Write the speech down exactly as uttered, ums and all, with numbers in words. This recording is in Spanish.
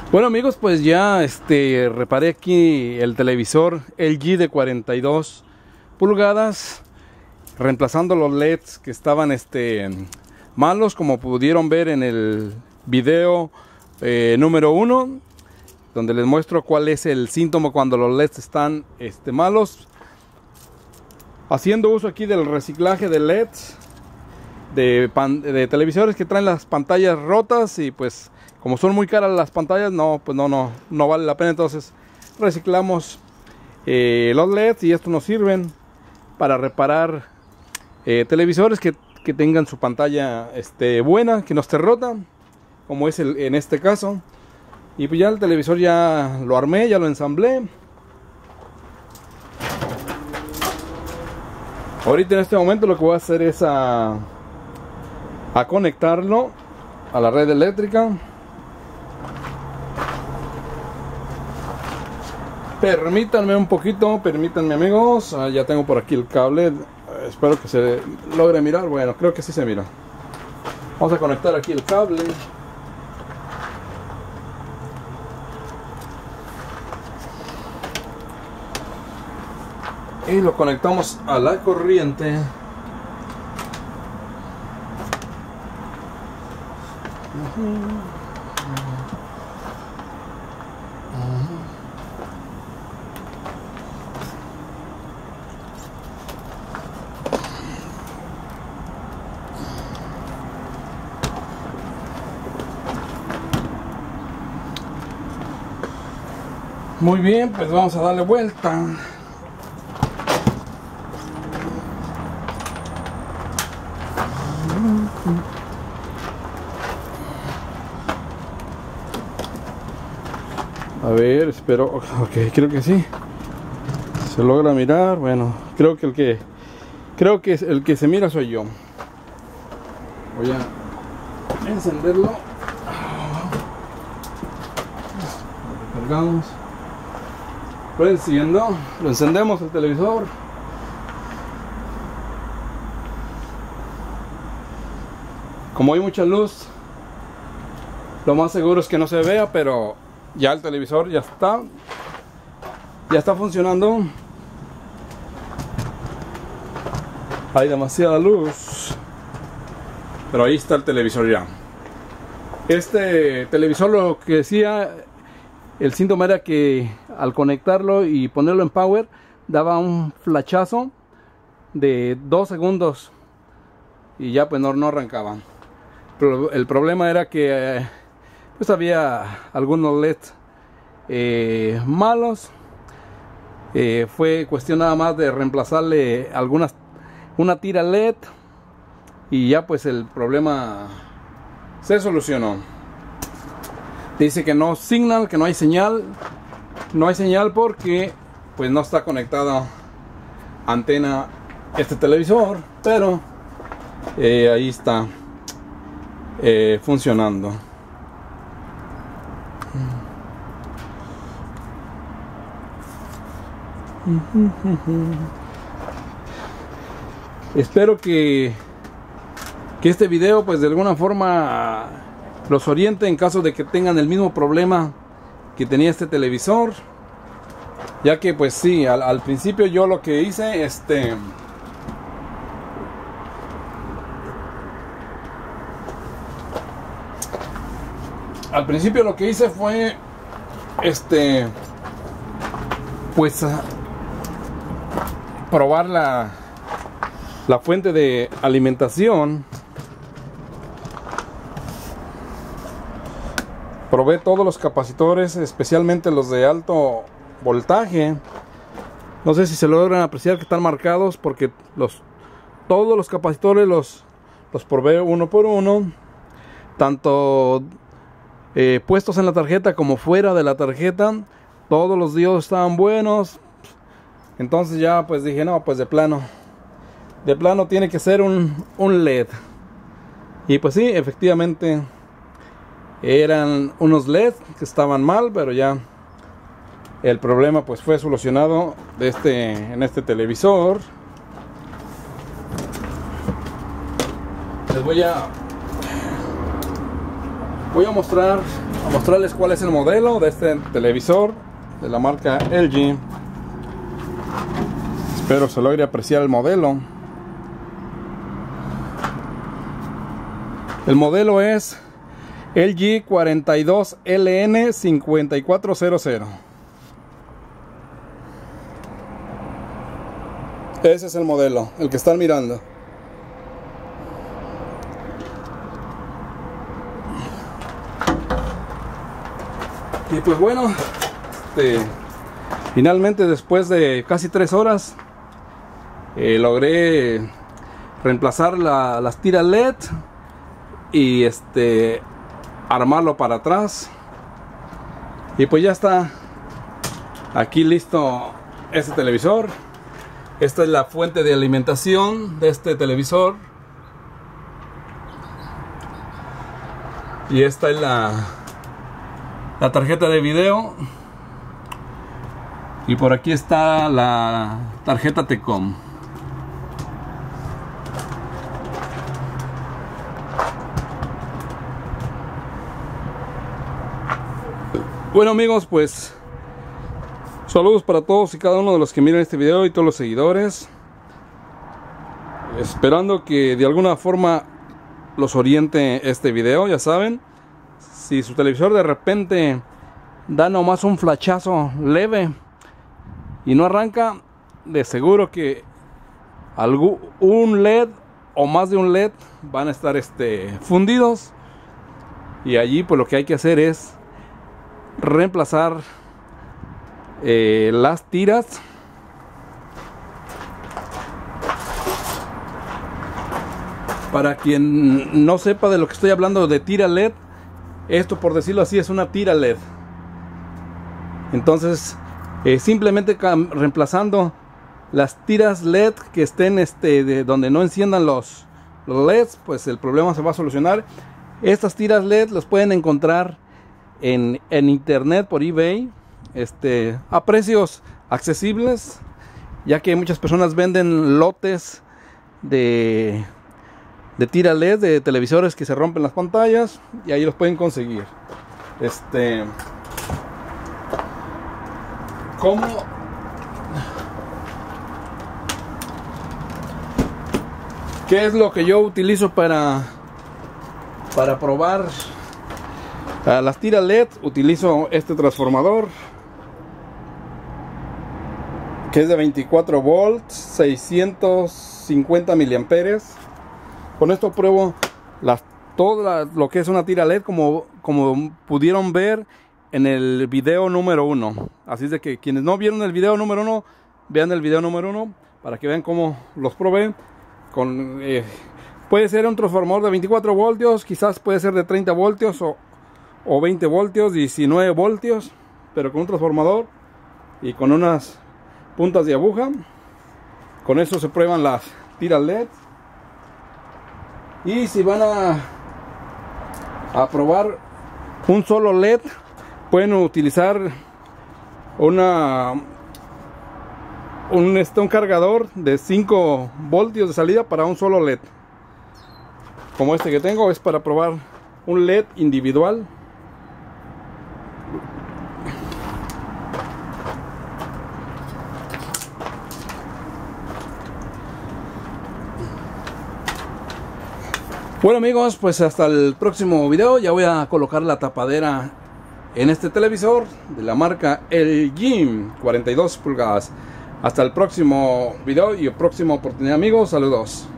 Bueno amigos, pues ya este reparé aquí el televisor L G de cuarenta y dos pulgadas, reemplazando los L E Ds que estaban este malos, como pudieron ver en el video eh, número uno, donde les muestro cuál es el síntoma cuando los L E Ds están este, malos. Haciendo uso aquí del reciclaje de L E Ds de, pan, de televisores que traen las pantallas rotas, y pues como son muy caras las pantallas, no, pues no, no, no vale la pena. Entonces reciclamos eh, los L E Ds, y estos nos sirven para reparar eh, televisores que, que tengan su pantalla este, buena, que no esté rota, como es el, en este caso. Y pues ya el televisor ya lo armé, ya lo ensamblé. Ahorita en este momento lo que voy a hacer es a, a conectarlo a la red eléctrica. Permítanme un poquito, permítanme amigos, ah, ya tengo por aquí el cable, espero que se logre mirar. Bueno, creo que sí se mira. Vamos a conectar aquí el cable. Y lo conectamos a la corriente. Muy bien, pues vamos a darle vuelta. A ver, espero, ok, creo que sí. Se logra mirar. Bueno, creo que el que creo que el que se mira soy yo. Voy a encenderlo. Lo recargamos. Lo enciendo, lo encendemos el televisor. Como hay mucha luz, lo más seguro es que no se vea, pero ya el televisor ya está, ya está funcionando. Hay demasiada luz, pero ahí está el televisor ya. Este televisor, lo que decía, el síntoma era que al conectarlo y ponerlo en power daba un flachazo de dos segundos y ya pues no, no arrancaba. Pero el problema era que eh, pues había algunos L E Ds eh, malos. Eh, fue cuestión nada más de reemplazarle algunas, una tira L E D, y ya pues el problema se solucionó. Dice que no signal, que no hay señal. No hay señal porque pues no está conectada antena este televisor, pero eh, ahí está eh, funcionando. Espero que que este video pues de alguna forma los oriente en caso de que tengan el mismo problema que tenía este televisor, ya que pues sí, al, al principio yo lo que hice, este al principio lo que hice fue este pues uh, probar la la fuente de alimentación. Probé todos los capacitores, especialmente los de alto voltaje. No sé si se logran apreciar que están marcados, porque los todos los capacitores los, los probé uno por uno, tanto eh, puestos en la tarjeta como fuera de la tarjeta. Todos los diodos estaban buenos. Entonces ya pues dije, no, pues de plano de plano tiene que ser un, un L E D. Y pues sí, efectivamente eran unos L E D que estaban mal, pero ya el problema pues fue solucionado de este, en este televisor. Les voy a voy a mostrar a mostrarles cuál es el modelo de este televisor de la marca L G. Espero se logre apreciar el modelo. El modelo es L G cuarenta y dos L N cincuenta y cuatro cero cero. Ese es el modelo, el que están mirando. Y pues bueno, este, finalmente después de casi tres horas eh, logré reemplazar la, las tiras L E D y este armarlo para atrás, y pues ya está aquí listo este televisor. Esta es la fuente de alimentación de este televisor, y esta es la la tarjeta de video, y por aquí está la tarjeta T C O M. Bueno amigos, pues saludos para todos y cada uno de los que miran este video y todos los seguidores, esperando que de alguna forma los oriente este video. Ya saben, si su televisor de repente da nomás un flachazo leve y no arranca, de seguro que algún, un L E D o más de un L E D van a estar este, fundidos, y allí pues lo que hay que hacer es reemplazar eh, las tiras para quien no sepa de lo que estoy hablando de tira L E D. Esto, por decirlo así, es una tira L E D. Entonces eh, simplemente reemplazando las tiras L E D que estén este, de donde no enciendan los, los L E Ds, pues el problema se va a solucionar. Estas tiras L E D las pueden encontrar en, en internet, por eBay, este, a precios accesibles, ya que muchas personas venden lotes de de tira L E D, de televisores que se rompen las pantallas, y ahí los pueden conseguir. Este, ¿cómo? ¿Qué es lo que yo utilizo para para probar a las tiras L E D? Utilizo este transformador que es de veinticuatro volts, seiscientos cincuenta miliamperios. Con esto pruebo las, todo la, lo que es una tira L E D, como, como pudieron ver en el video número uno. Así es de que quienes no vieron el video número uno, vean el video número uno para que vean cómo los probé. Con, eh, puede ser un transformador de veinticuatro voltios, quizás puede ser de treinta voltios o, o veinte voltios, diecinueve voltios, pero con un transformador y con unas puntas de aguja. Con eso se prueban las tiras L E D. Y si van a, a probar un solo L E D, pueden utilizar una un, este, un cargador de cinco voltios de salida para un solo L E D. Como este que tengo, es para probar un L E D individual. Bueno amigos, pues hasta el próximo video. Ya voy a colocar la tapadera en este televisor de la marca L G cuarenta y dos pulgadas. Hasta el próximo video y próxima oportunidad amigos. Saludos.